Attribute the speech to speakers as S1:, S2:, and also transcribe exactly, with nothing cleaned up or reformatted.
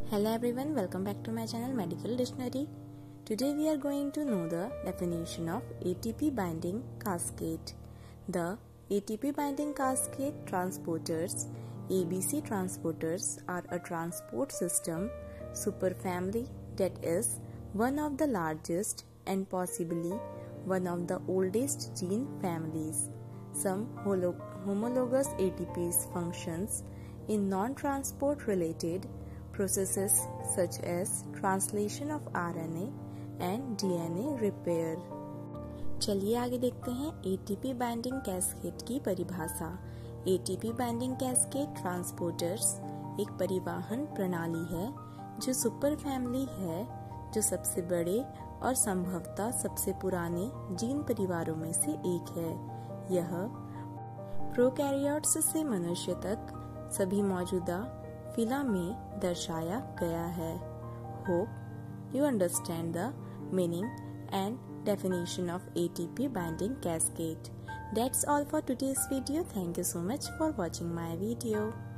S1: Hello everyone, welcome back to my channel Medical Dictionary. Today we are going to know the definition of A T P binding cascade. The A T P binding cascade transporters, A B C transporters, are a transport system superfamily that is one of the largest and possibly one of the oldest gene families. Some holo- homologous A T Ps functions in non-transport related processes such as translation of R N A and D N A repair. चलिए आगे देखते हैं A T P binding cascade की परिभाषा। A T P binding cascade transporters एक परिवहन प्रणाली है जो सुपर फैमिली है, जो सबसे बड़े और संभवतः सबसे पुराने जीन परिवारों में से एक है। यह प्रोकैरियोट्स से मनुष्य तक सभी मौजूदा फिला में दर्शाया गया है। Hope you understand the meaning and definition of A T P binding cascade. That's all for today's video. Thank you so much for watching my video.